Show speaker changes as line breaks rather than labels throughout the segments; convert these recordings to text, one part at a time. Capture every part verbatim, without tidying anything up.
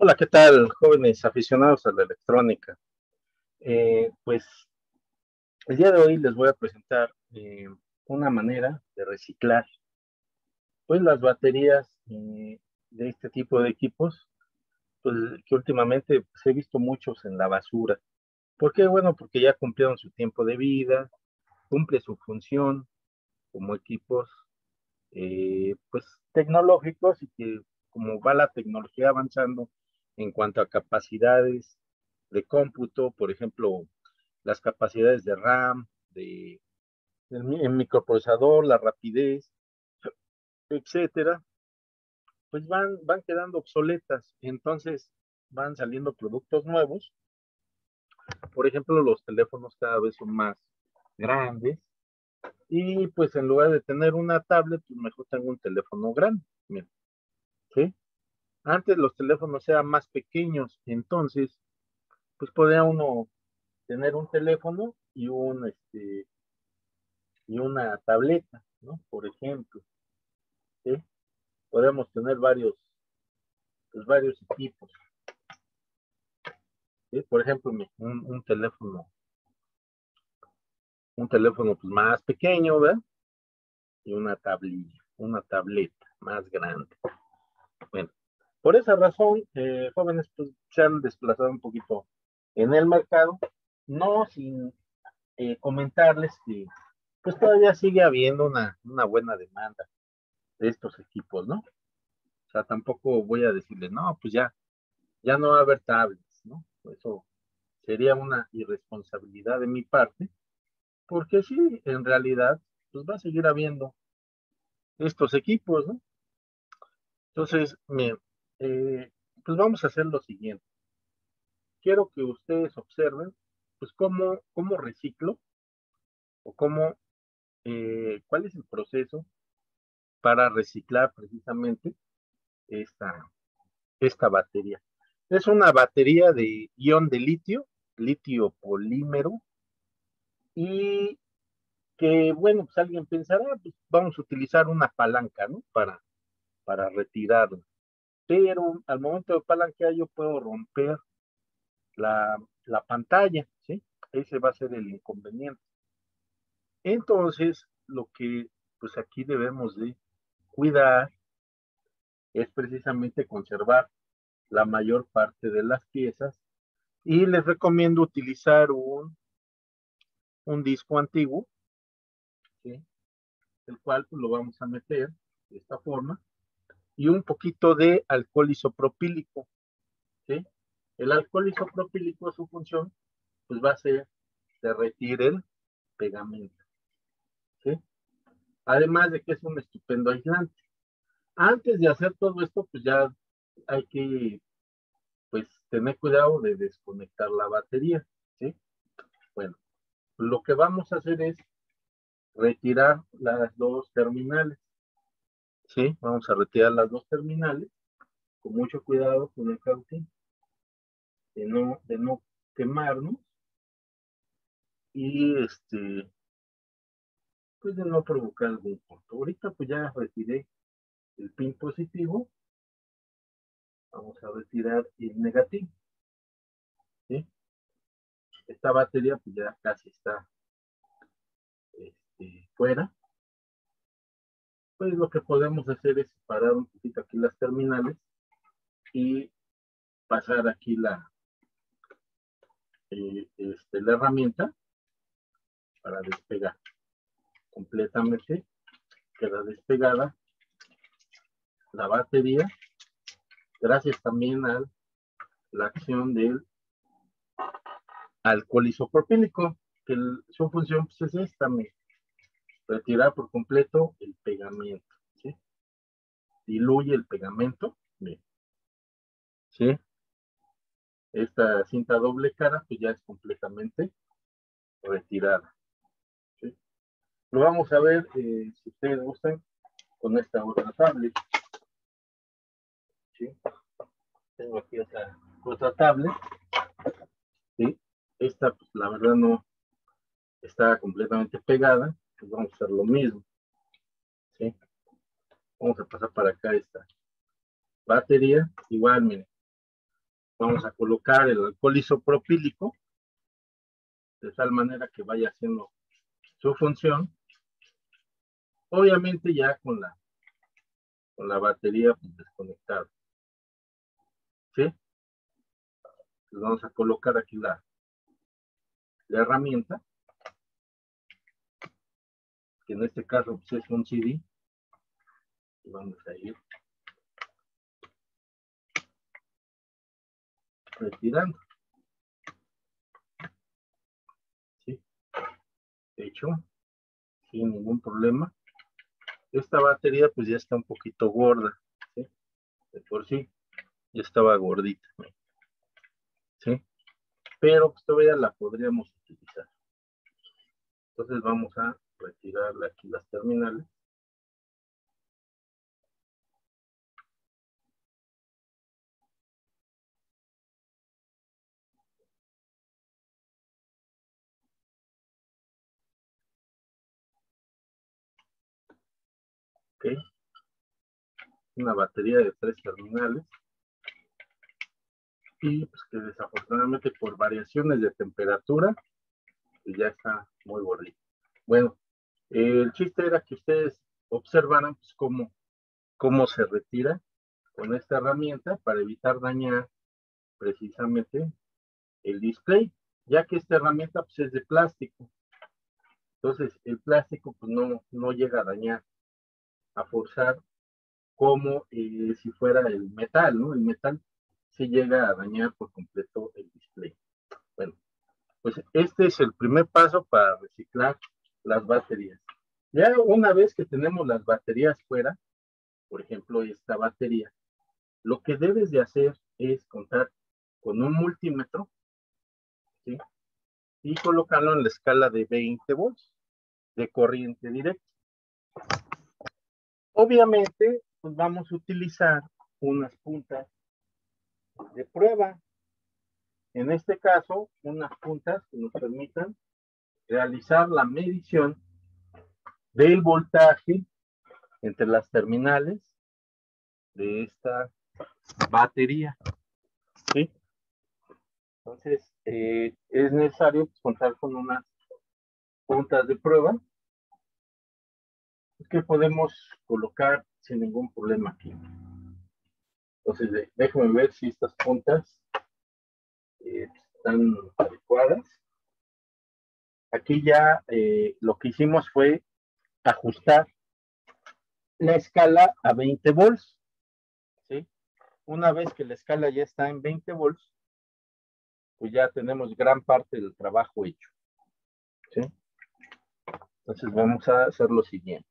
Hola, ¿qué tal, jóvenes aficionados a la electrónica? Eh, pues el día de hoy les voy a presentar eh, una manera de reciclar pues las baterías eh, de este tipo de equipos, pues que últimamente pues, he visto muchos en la basura. ¿Por qué? Bueno, porque ya cumplieron su tiempo de vida, cumple su función como equipos eh, pues tecnológicos y que como va la tecnología avanzando en cuanto a capacidades de cómputo, por ejemplo, las capacidades de RAM, de, del mi- el microprocesador, la rapidez, etcétera, pues van, van quedando obsoletas. Entonces van saliendo productos nuevos. Por ejemplo, los teléfonos cada vez son más grandes. Y pues en lugar de tener una tablet, pues mejor tengo un teléfono grande. Mira, ¿sí? Antes los teléfonos eran más pequeños, entonces, pues podía uno tener un teléfono y un, este, y una tableta, ¿no? Por ejemplo, ¿sí? Podemos tener varios, pues varios equipos, ¿sí? Por ejemplo, un, un teléfono, un teléfono pues más pequeño, ¿verdad? Y una tablilla, una tableta más grande. Bueno, por esa razón, eh, jóvenes pues se han desplazado un poquito en el mercado, no sin eh, comentarles que pues todavía sigue habiendo una, una buena demanda de estos equipos, ¿no? O sea, tampoco voy a decirles, no, pues ya, ya no va a haber tablets, ¿no? Eso sería una irresponsabilidad de mi parte, porque sí, en realidad, pues va a seguir habiendo estos equipos, ¿no? Entonces, me, eh, pues vamos a hacer lo siguiente. Quiero que ustedes observen, pues, cómo, cómo reciclo o cómo, eh, cuál es el proceso para reciclar precisamente esta, esta batería. Es una batería de ion de litio, litio polímero, y que, bueno, pues alguien pensará, pues vamos a utilizar una palanca, ¿no? Para, para retirarla. Pero al momento de palanquear yo puedo romper la, la pantalla, ¿sí? Ese va a ser el inconveniente. Entonces, lo que pues aquí debemos de cuidar es precisamente conservar la mayor parte de las piezas y les recomiendo utilizar un, un disco antiguo, ¿sí? El cual pues, lo vamos a meter de esta forma y un poquito de alcohol isopropílico, ¿sí? El alcohol isopropílico, su función, pues va a ser derretir el pegamento, ¿sí? Además de que es un estupendo aislante. Antes de hacer todo esto, pues ya hay que, pues, tener cuidado de desconectar la batería, ¿sí? Bueno, lo que vamos a hacer es retirar las dos terminales, ¿sí? Vamos a retirar las dos terminales con mucho cuidado con el cautín, de no, de no quemarnos y este, pues de no provocar algún corto. Ahorita pues ya retiré el pin positivo, vamos a retirar el negativo, ¿sí? Esta batería pues ya casi está este, fuera. Pues lo que podemos hacer es separar un poquito aquí las terminales y pasar aquí la, eh, este, la herramienta para despegar completamente. Queda despegada la batería gracias también a la acción del alcohol isopropílico, que el, su función pues, es esta, me, retirar por completo el pegamento, ¿sí? Diluye el pegamento, bien, ¿sí? Esta cinta doble cara pues ya es completamente retirada, ¿sí? Lo vamos a ver, eh, si ustedes gustan, con esta otra tablet, ¿sí? Tengo aquí otra, otra tablet, ¿sí? Esta pues la verdad no está completamente pegada, pues vamos a hacer lo mismo, ¿sí? Vamos a pasar para acá esta batería, igual, miren, Vamos a colocar el alcohol isopropílico de tal manera que vaya haciendo su función. Obviamente ya con la, con la batería pues, desconectada. ¿Sí? Entonces vamos a colocar aquí la, la herramienta, que en este caso pues, es un C D. Y vamos a ir retirando. ¿Sí? De hecho, sin ningún problema. Esta batería pues ya está un poquito gorda. ¿Sí? De por sí, ya estaba gordita. ¿Sí? Pero pues todavía la podríamos utilizar. Entonces vamos a retirarle aquí las terminales. ¿Ok? Una batería de tres terminales. Y pues que desafortunadamente por variaciones de temperatura, pues ya está muy gordito. Bueno, eh, el chiste era que ustedes observaran pues cómo, cómo se retira con esta herramienta para evitar dañar precisamente el display, ya que esta herramienta pues, es de plástico. Entonces, el plástico pues, no, no llega a dañar, a forzar como eh, si fuera el metal, ¿no? El metal sí llega a dañar por completo el display. Bueno, pues este es el primer paso para reciclar las baterías. Ya una vez que tenemos las baterías fuera, por ejemplo, esta batería, lo que debes de hacer es contar con un multímetro, ¿sí? Y colocarlo en la escala de veinte volts de corriente directa. Obviamente, pues vamos a utilizar unas puntas de prueba. En este caso, unas puntas que nos permitan realizar la medición del voltaje entre las terminales de esta batería. ¿Sí? Entonces, eh, es necesario pues, contar con unas puntas de prueba que podemos colocar sin ningún problema aquí. Entonces, de, déjame ver si estas puntas eh, están adecuadas. Aquí ya eh, lo que hicimos fue ajustar la escala a veinte volts. ¿Sí? Una vez que la escala ya está en veinte volts, pues ya tenemos gran parte del trabajo hecho. ¿Sí? Entonces vamos a hacer lo siguiente.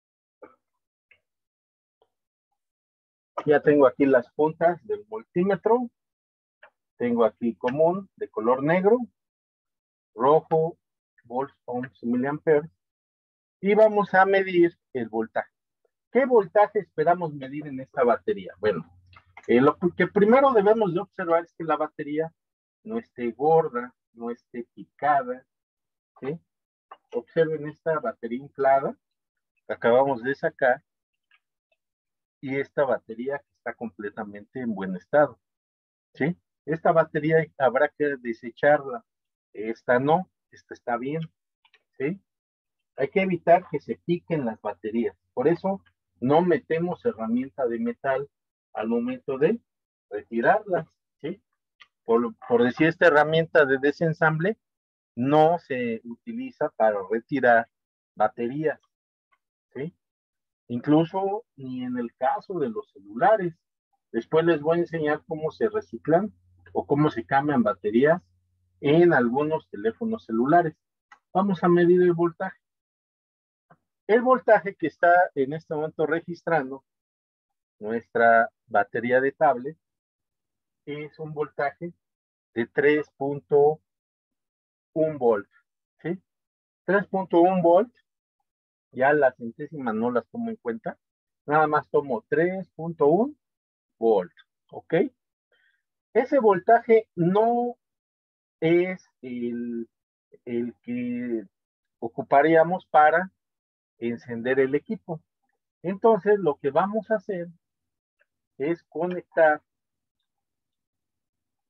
Ya tengo aquí las puntas del multímetro. Tengo aquí común de color negro, rojo, volts, ohms, miliamperes. Y vamos a medir el voltaje. ¿Qué voltaje esperamos medir en esta batería? Bueno, eh, lo que primero debemos de observar es que la batería no esté gorda, no esté picada. ¿Sí? Observen esta batería inflada que acabamos de sacar y esta batería que está completamente en buen estado. ¿Sí? Esta batería habrá que desecharla. Esta no, esta está bien. ¿Sí? Hay que evitar que se piquen las baterías. Por eso no metemos herramienta de metal al momento de retirarlas. ¿Sí? Por, por decir, esta herramienta de desensamble no se utiliza para retirar baterías. ¿Sí? Incluso ni en el caso de los celulares. Después les voy a enseñar cómo se reciclan o cómo se cambian baterías en algunos teléfonos celulares. Vamos a medir el voltaje. El voltaje que está en este momento registrando nuestra batería de tablet es un voltaje de tres punto uno volts. ¿Sí? tres punto uno volts, ya las centésimas no las tomo en cuenta, nada más tomo tres punto uno volts. ¿Ok? Ese voltaje no es el, el que ocuparíamos para encender el equipo. Entonces, lo que vamos a hacer es conectar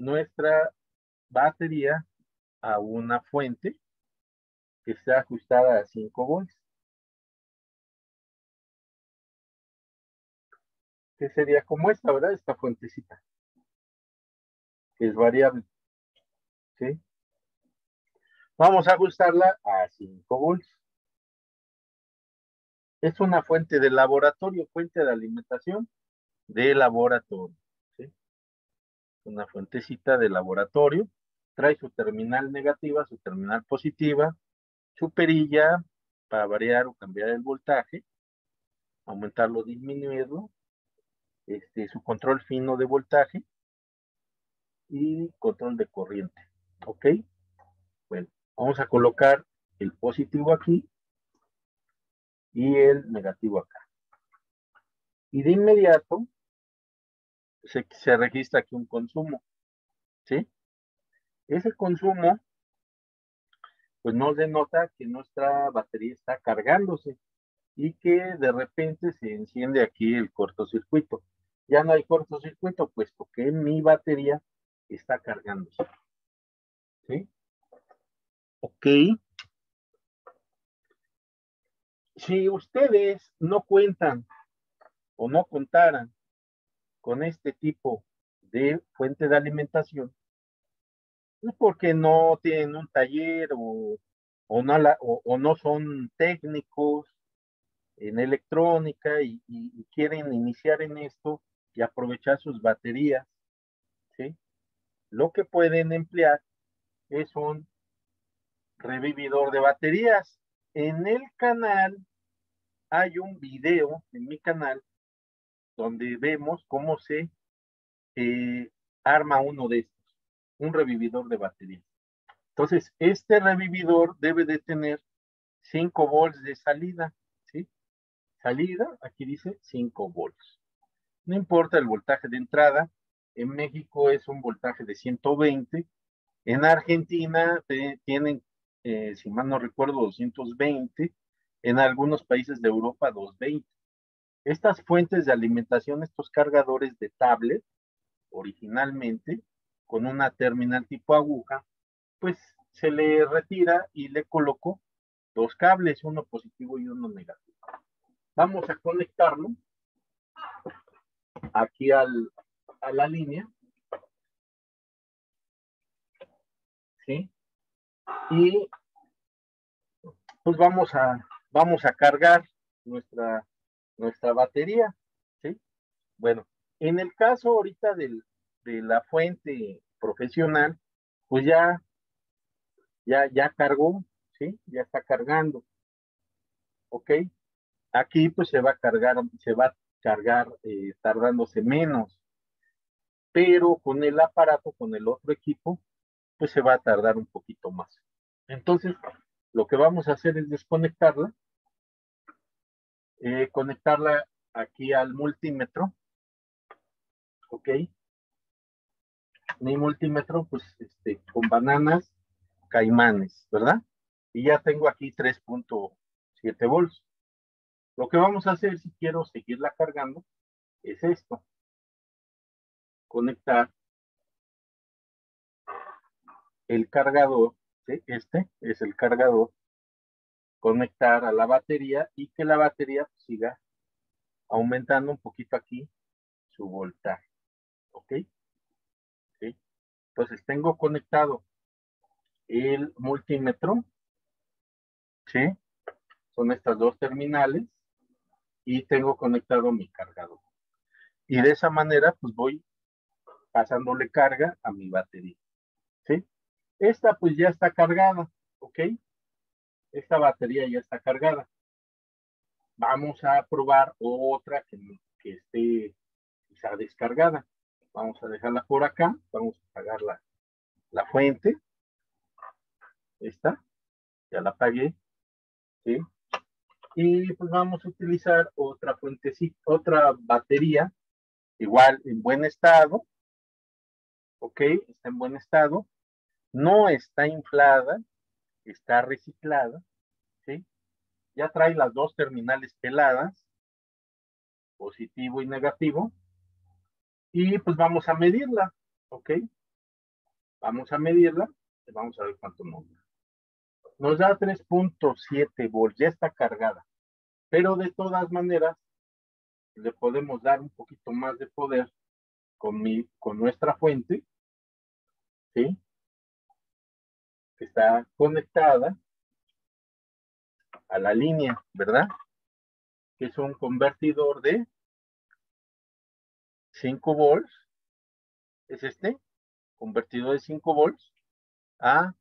nuestra batería a una fuente que está ajustada a cinco volts. Que sería como esta, ¿verdad? Esta fuentecita, que es variable, ¿sí? Vamos a ajustarla a cinco volts. Es una fuente de laboratorio, fuente de alimentación de laboratorio, ¿sí? Una fuentecita de laboratorio. Trae su terminal negativa, su terminal positiva, su perilla para variar o cambiar el voltaje, aumentarlo o disminuirlo, este, su control fino de voltaje y control de corriente, ¿ok? Bueno, vamos a colocar el positivo aquí y el negativo acá. Y de inmediato se, se registra aquí un consumo, ¿sí? Ese consumo pues nos denota que nuestra batería está cargándose y que de repente se enciende aquí el cortocircuito. Ya no hay cortocircuito, puesto que mi batería está cargándose. ¿Sí? Ok. Si ustedes no cuentan o no contaran con este tipo de fuente de alimentación, es porque no tienen un taller o, o, no, la, o, o no son técnicos en electrónica y, y, y quieren iniciar en esto y aprovechar sus baterías, ¿sí? Lo que pueden emplear es un revividor de baterías. En el canal hay un video, en mi canal, donde vemos cómo se eh, arma uno de estos, un revividor de baterías. Entonces, este revividor debe de tener cinco volts de salida, ¿sí? Salida, aquí dice cinco volts. No importa el voltaje de entrada, en México es un voltaje de ciento veinte, en Argentina te, tienen, eh, si mal no recuerdo, doscientos veinte, en algunos países de Europa doscientos veinte. Estas fuentes de alimentación, estos cargadores de tablet, originalmente, con una terminal tipo aguja, pues se le retira y le coloco dos cables, uno positivo y uno negativo. Vamos a conectarlo aquí al, a la línea, ¿sí? Y pues vamos a, vamos a cargar nuestra, nuestra batería, ¿sí? Bueno, en el caso ahorita del, de la fuente profesional, pues ya, ya, ya cargó, ¿sí? Ya está cargando, ¿ok? Aquí pues se va a cargar, se va a cargar eh, tardándose menos, pero con el aparato, con el otro equipo, pues se va a tardar un poquito más. Entonces, lo que vamos a hacer es desconectarla, eh, conectarla aquí al multímetro, ¿ok? Mi multímetro, pues, este, con bananas, caimanes, ¿verdad? Y ya tengo aquí tres punto siete volts. Lo que vamos a hacer, si quiero seguirla cargando, es esto. Conectar el cargador, ¿sí? Este es el cargador, conectar a la batería y que la batería siga aumentando un poquito aquí su voltaje, ¿ok? ¿Sí? Entonces tengo conectado el multímetro, ¿sí? Son estas dos terminales y tengo conectado mi cargador. Y de esa manera, pues voy pasándole carga a mi batería, ¿sí? Esta pues ya está cargada, ¿ok? Esta batería ya está cargada. Vamos a probar otra que, que esté quizá descargada. Vamos a dejarla por acá, vamos a apagar la, la fuente, esta, ya la apagué, ¿sí? Y pues vamos a utilizar otra fuentecita, otra batería, igual en buen estado, ¿ok? Está en buen estado, no está inflada, está reciclada, ¿sí? Ya trae las dos terminales peladas, positivo y negativo, y pues vamos a medirla, ¿ok? Vamos a medirla y vamos a ver cuánto nos da. Nos da tres punto siete volts, ya está cargada. Pero de todas maneras, le podemos dar un poquito más de poder con, mi, con nuestra fuente, ¿sí? Que está conectada a la línea, ¿verdad? Que es un convertidor de cinco volts, es este, convertidor de cinco volts a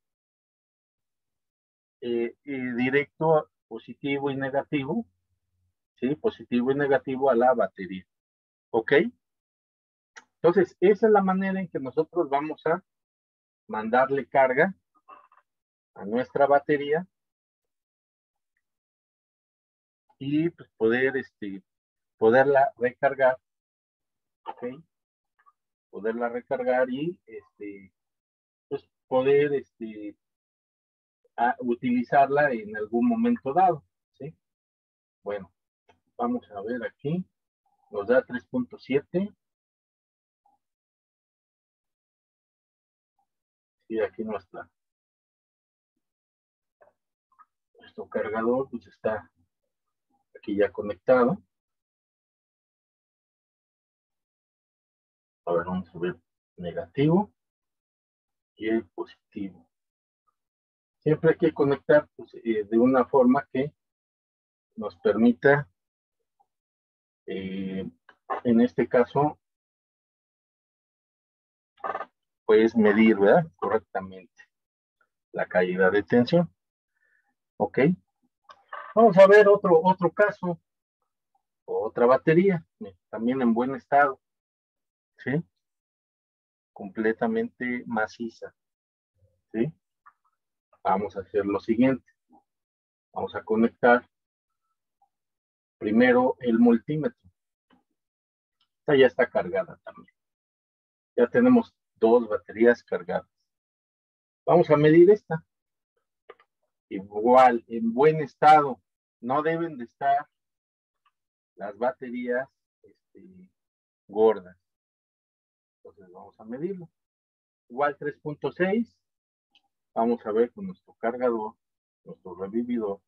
eh, eh, directo positivo y negativo, ¿sí? Positivo y negativo a la batería, ¿ok? Entonces, esa es la manera en que nosotros vamos a mandarle carga a nuestra batería y pues, poder, este, poderla recargar, ¿ok? Poderla recargar y, este, pues, poder, este, a utilizarla en algún momento dado, ¿sí? Bueno, vamos a ver aquí, nos da tres punto siete, y aquí nuestra, nuestro cargador pues está aquí ya conectado. A ver, vamos a ver negativo y el positivo. Siempre hay que conectar pues, eh, de una forma que nos permita, eh, en este caso, pues medir, ¿verdad? Correctamente la caída de tensión. ¿Ok? Vamos a ver otro, otro caso, otra batería, también en buen estado, ¿sí? Completamente maciza, ¿sí? Vamos a hacer lo siguiente. Vamos a conectar primero el multímetro. Esta ya está cargada también. Ya tenemos dos baterías cargadas. Vamos a medir esta. Igual, en buen estado. No deben de estar las baterías este, gordas. Entonces vamos a medirlo. Igual tres punto seis. Vamos a ver con nuestro cargador, nuestro revividor,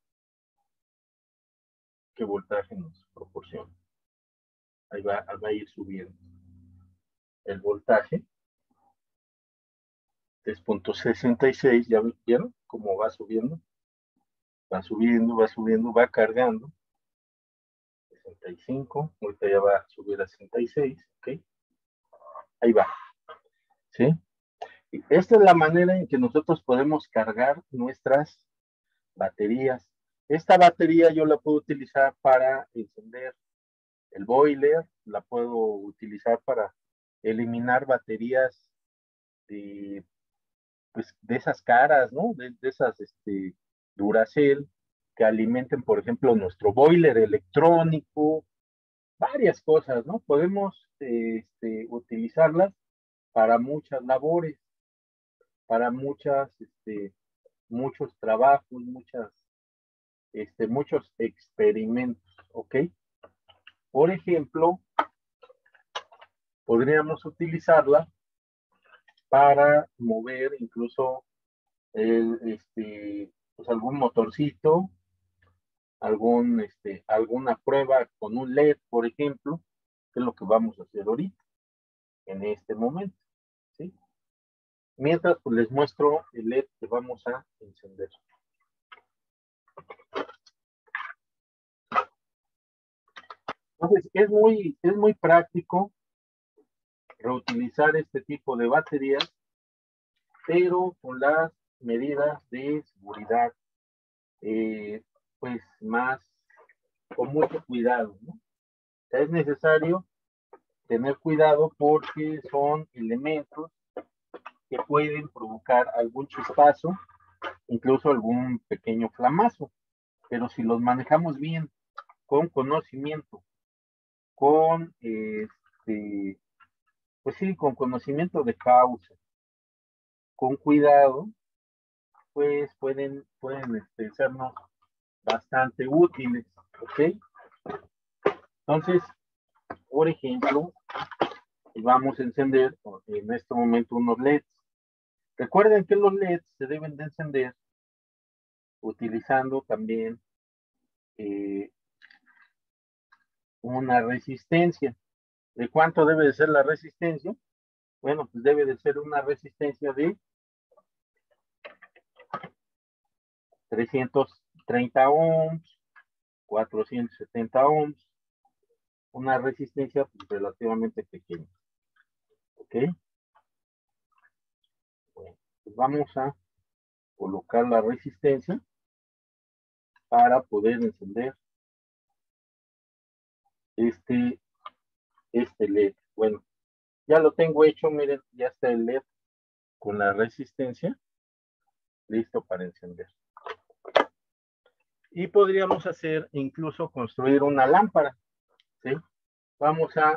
qué voltaje nos proporciona. Ahí va, va a ir subiendo el voltaje. tres punto sesenta y seis, ¿ya vieron cómo va subiendo? Va subiendo, va subiendo, va cargando. sesenta y cinco, ahorita ya va a subir a sesenta y seis, ¿ok? Ahí va, ¿sí? Y esta es la manera en que nosotros podemos cargar nuestras baterías. Esta batería yo la puedo utilizar para encender el boiler, la puedo utilizar para eliminar baterías de, pues, de esas caras, ¿no? De, de esas este, Duracell que alimenten, por ejemplo, nuestro boiler electrónico, varias cosas, ¿no? Podemos este, utilizarlas para muchas labores, para muchas, este, muchos trabajos, muchas, este, muchos experimentos, ¿ok? Por ejemplo, podríamos utilizarla para mover incluso el, este, pues algún motorcito, algún, este, alguna prueba con un L E D, por ejemplo, que es lo que vamos a hacer ahorita, en este momento, ¿sí? Mientras, pues les muestro el L E D que vamos a encender. Entonces, es muy, es muy práctico reutilizar este tipo de baterías, pero con las medidas de seguridad, eh, pues más, con mucho cuidado, ¿no? O sea, es necesario tener cuidado porque son elementos que pueden provocar algún chispazo, incluso algún pequeño flamazo, pero si los manejamos bien, con conocimiento, con este, pues sí, con conocimiento de causa, con cuidado, pues pueden, pueden este, sernos bastante útiles, ¿ok? Entonces, por ejemplo, vamos a encender en este momento unos L E Ds. Recuerden que los L E Ds se deben de encender utilizando también eh, una resistencia. ¿De cuánto debe de ser la resistencia? Bueno, pues debe de ser una resistencia de trescientos treinta ohms, cuatrocientos setenta ohms, una resistencia pues, relativamente pequeña. ¿Ok? Bueno, pues vamos a colocar la resistencia para poder encender este, este L E D. Bueno, ya lo tengo hecho, miren, ya está el L E D con la resistencia listo para encender. Y podríamos hacer, incluso construir una lámpara, ¿sí? Vamos a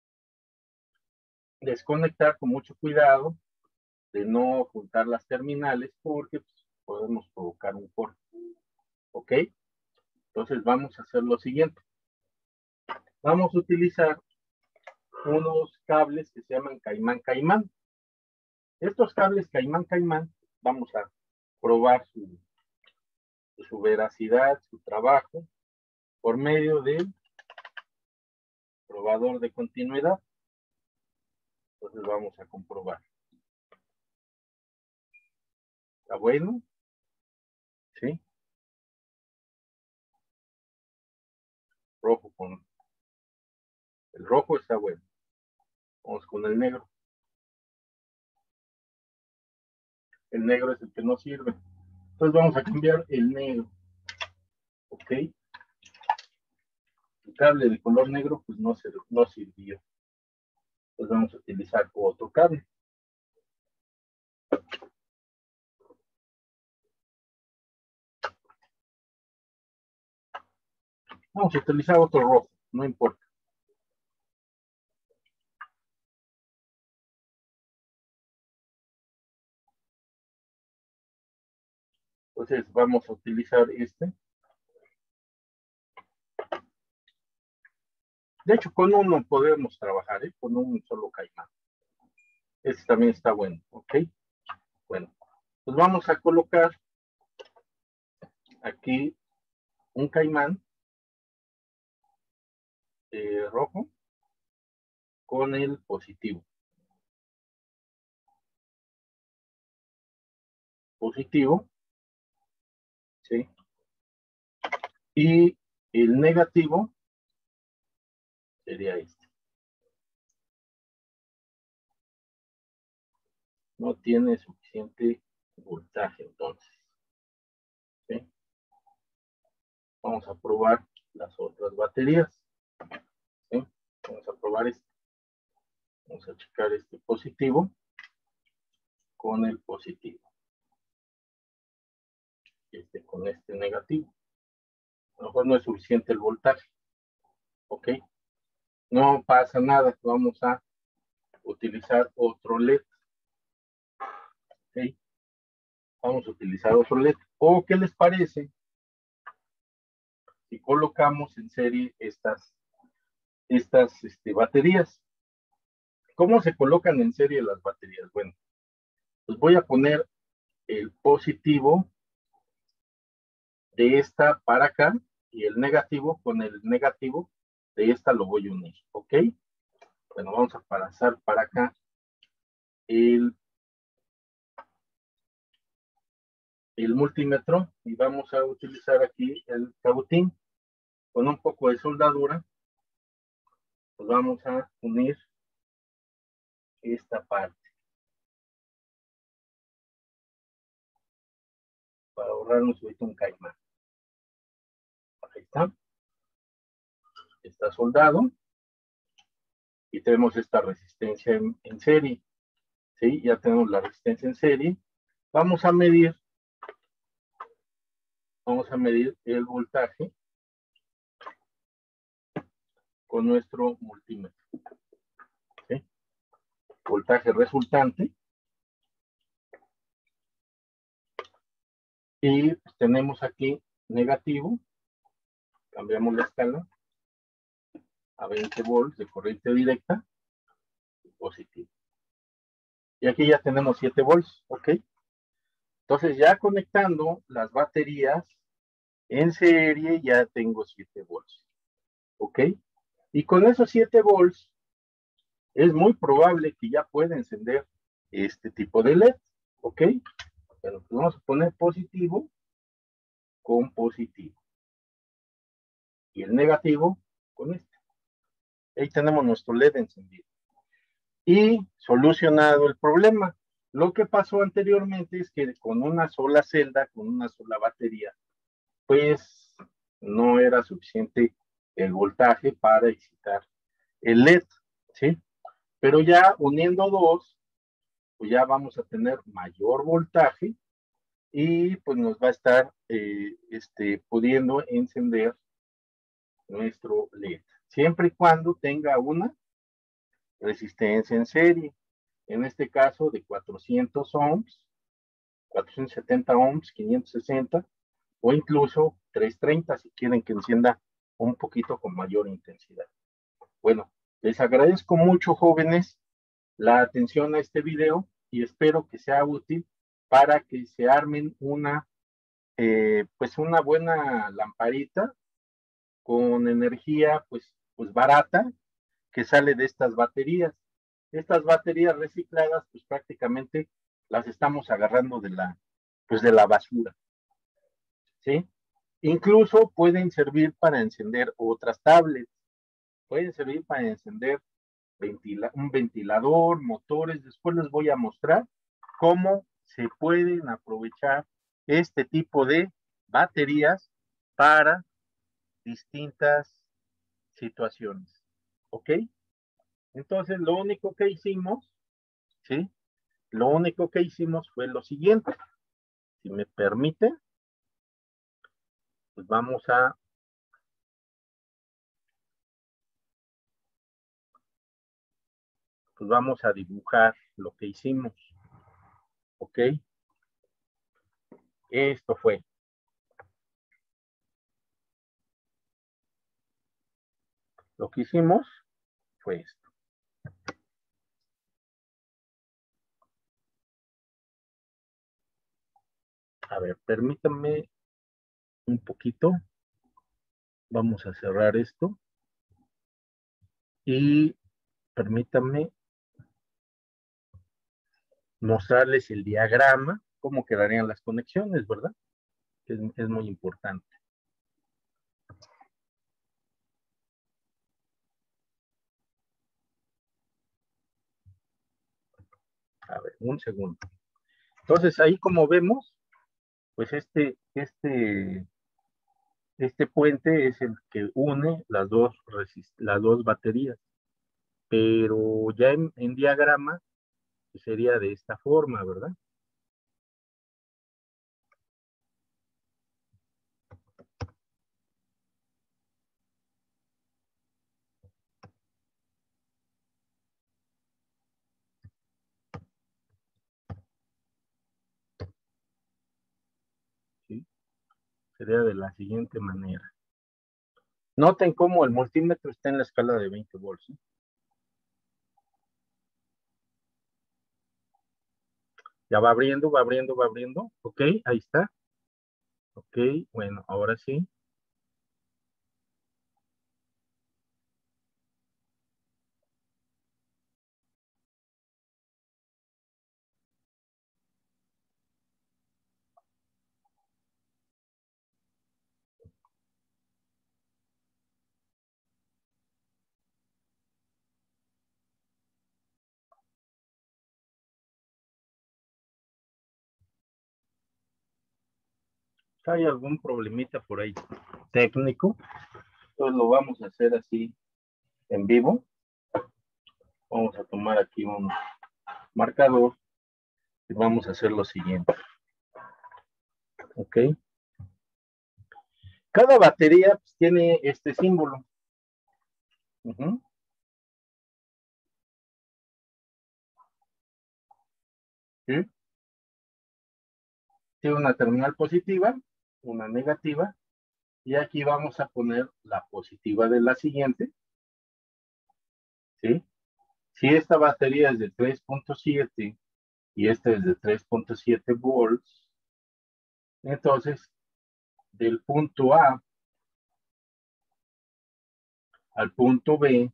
desconectar con mucho cuidado de no juntar las terminales porque pues, podemos provocar un corte, ¿ok? Entonces vamos a hacer lo siguiente. Vamos a utilizar unos cables que se llaman Caimán Caimán. Estos cables Caimán Caimán, vamos a probar su, su veracidad, su trabajo, por medio del probador de continuidad. Entonces vamos a comprobar. ¿Está bueno? ¿Sí? Rojo con... El rojo está bueno. Vamos con el negro. El negro es el que no sirve. Entonces vamos a cambiar el negro. ¿Ok? El cable de color negro pues no, se, no sirvió. Entonces vamos a utilizar otro cable. Vamos a utilizar otro rojo, no importa. Entonces vamos a utilizar este. De hecho, con uno podemos trabajar, ¿eh? Con un solo caimán. Este también está bueno, ¿ok? Bueno, pues vamos a colocar aquí un caimán eh, rojo con el positivo. Positivo, ¿sí? Y el negativo sería este. No tiene suficiente voltaje, entonces. ¿Sí? Vamos a probar las otras baterías. ¿Sí? Vamos a probar este. Vamos a checar este positivo con el positivo. Este con este negativo. A lo mejor no es suficiente el voltaje. ¿Ok? No pasa nada. Vamos a utilizar otro L E D. ¿Ok? Vamos a utilizar otro L E D. ¿O qué les parece si colocamos en serie estas, estas este, baterías? ¿Cómo se colocan en serie las baterías? Bueno, pues voy a poner el positivo de esta para acá y el negativo con el negativo de esta lo voy a unir, ¿ok? Bueno, vamos a pasar para acá el, el multímetro y vamos a utilizar aquí el cautín con un poco de soldadura. Pues vamos a unir esta parte para ahorrarnos ahorita un caimán. Ahí está. Está soldado y tenemos esta resistencia en, en serie. ¿Sí? Ya tenemos la resistencia en serie. Vamos a medir, vamos a medir el voltaje con nuestro multímetro. ¿Sí? Voltaje resultante. Y pues, tenemos aquí negativo. Cambiamos la escala a veinte volts de corriente directa y positivo. Y aquí ya tenemos siete volts, ¿ok? Entonces ya conectando las baterías en serie ya tengo siete volts, ¿ok? Y con esos siete volts es muy probable que ya pueda encender este tipo de L E D, ¿ok? Pero pues vamos a poner positivo con positivo y el negativo con este. Ahí tenemos nuestro L E D encendido. Y solucionado el problema. Lo que pasó anteriormente es que con una sola celda, con una sola batería, pues no era suficiente el voltaje para excitar el L E D, ¿sí? Pero ya uniendo dos, pues ya vamos a tener mayor voltaje y pues nos va a estar eh, este, pudiendo encender nuestro L E D, siempre y cuando tenga una resistencia en serie, en este caso de cuatrocientos ohms, cuatrocientos setenta ohms, quinientos sesenta o incluso trescientos treinta si quieren que encienda un poquito con mayor intensidad. Bueno, les agradezco mucho, jóvenes, la atención a este video y espero que sea útil para que se armen una, eh, pues una buena lamparita con energía pues, pues barata que sale de estas baterías. Estas baterías recicladas pues prácticamente las estamos agarrando de la, pues, de la basura, ¿sí? Incluso pueden servir para encender otras tablets, pueden servir para encender ventila un ventilador, motores. Después les voy a mostrar cómo se pueden aprovechar este tipo de baterías para distintas situaciones. ¿Ok? Entonces, lo único que hicimos, ¿sí? Lo único que hicimos fue lo siguiente. Si me permite, pues vamos a pues vamos a dibujar lo que hicimos. ¿Ok? Esto fue. Lo que hicimos fue esto. A ver, permítanme un poquito. Vamos a cerrar esto. Y permítanme mostrarles el diagrama, cómo quedarían las conexiones, ¿verdad? Es, es muy importante. A ver, un segundo. Entonces, ahí como vemos, pues este, este, este puente es el que une las dos, las dos baterías. Pero ya en, en diagrama pues sería de esta forma, ¿verdad? ¿Sí? Sería de la siguiente manera. Noten cómo el multímetro está en la escala de veinte volts, ¿sí? Ya va abriendo, va abriendo, va abriendo. Ok, ahí está. Ok, bueno, ahora sí. Hay algún problemita por ahí técnico, entonces lo vamos a hacer así en vivo. Vamos a tomar aquí un marcador y vamos a hacer lo siguiente. Ok. Cada batería pues, tiene este símbolo. Uh-huh. ¿Sí? Tiene una terminal positiva, una negativa, y aquí vamos a poner la positiva de la siguiente. ¿Sí? Si esta batería es de tres punto siete y este es de tres punto siete volts. Entonces, del punto A al punto B,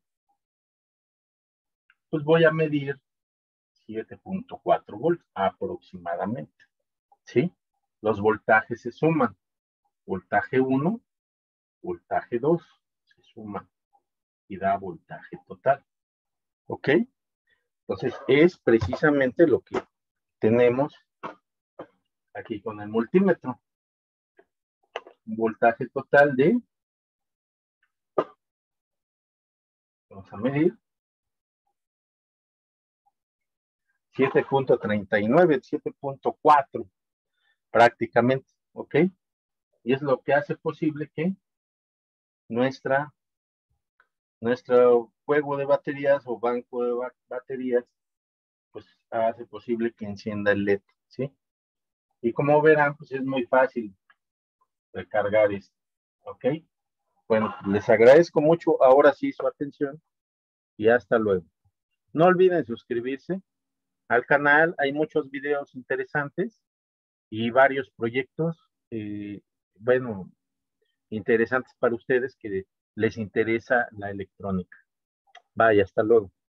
pues voy a medir siete punto cuatro volts aproximadamente, ¿sí? Los voltajes se suman. Voltaje uno, voltaje dos, se suman y da voltaje total, ¿ok? Entonces, es precisamente lo que tenemos aquí con el multímetro. Un voltaje total de, vamos a medir, siete punto treinta y nueve, siete punto cuatro prácticamente, ¿ok? Y es lo que hace posible que nuestra, nuestro juego de baterías o banco de ba baterías, pues hace posible que encienda el L E D, ¿sí? Y como verán, pues es muy fácil recargar esto, ¿ok? Bueno, les agradezco mucho ahora sí su atención y hasta luego. No olviden suscribirse al canal, hay muchos videos interesantes y varios proyectos, eh, bueno, interesantes para ustedes que les interesa la electrónica. Vaya, hasta luego.